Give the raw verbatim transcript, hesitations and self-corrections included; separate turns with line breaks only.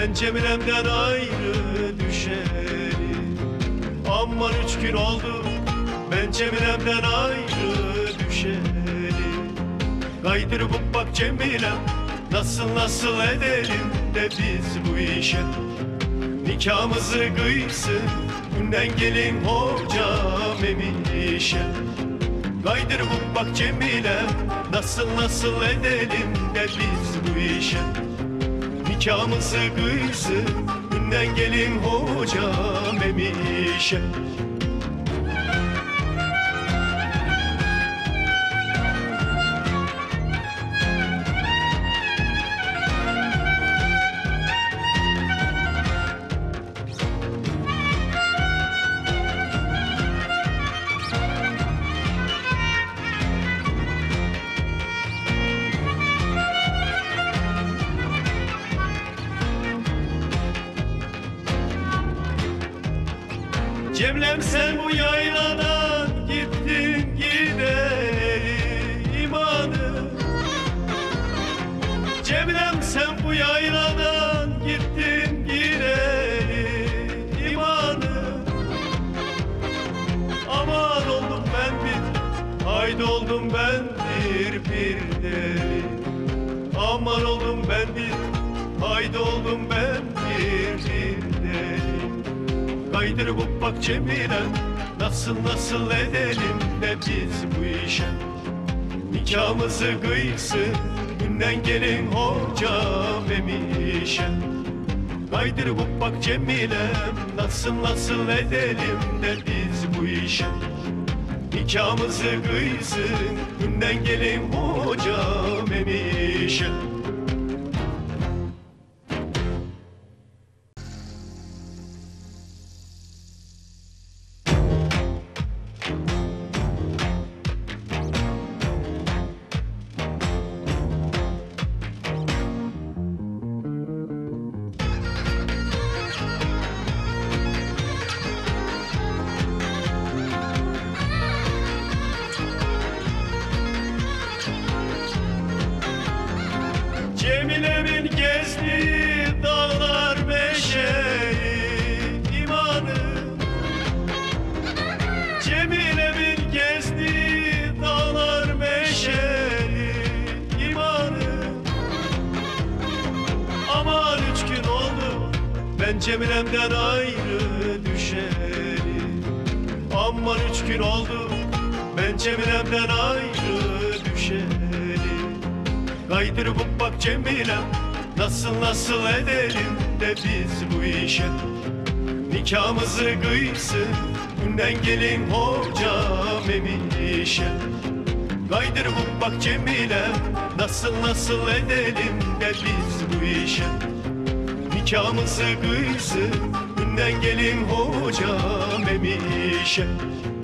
Ben Cemile'mden ayrı düşeli. Aman üç gün oldu ben Cemile'mden ayrı düşeli. Kaydırıp bak Cemilem, nasıl nasıl edelim de biz bu işe. Nikahımızı kıysın günden gelin hocam emişe. Kaydırıp bak Cemilem, nasıl nasıl edelim de biz bu işe. Nikahımızı kıysın günden gelin hocam emişe. Cemilem sen bu yayladan gittin gideli imanı. Cemilem sen bu yayladan gittin gideli imanı. Aman oldum ben bir, haydi oldum ben bir bir deli. Aman oldum ben bir, haydi oldum ben bir bir deli. Kaydırıp bak Cemilem, nasıl nasıl edelim de biz bu işe. Nikahımızı kıysın günden gelin hocam emişe. Kaydırıp bak Cemilem, nasıl nasıl edelim de biz bu işe. Nikahımızı kıysın günden gelin hocam emişe. Cemile'min gezdiği dağlar meşeli imanı. Cemile'min gezdiği dağlar meşeli imanı. Aman üç gün oldu ben Cemile'mden ayrı düşeli. Aman üç gün oldu ben Cemile'mden ayrı düşeli. Kaydırıp bak Cemilem, nasıl nasıl edelim de biz bu işe. Nikahımızı kıysın günden gelin hocam emişe. Kaydırıp bak Cemilem, nasıl nasıl edelim de biz bu işe. Nikahımızı kıysın günden gelin hocam emişe.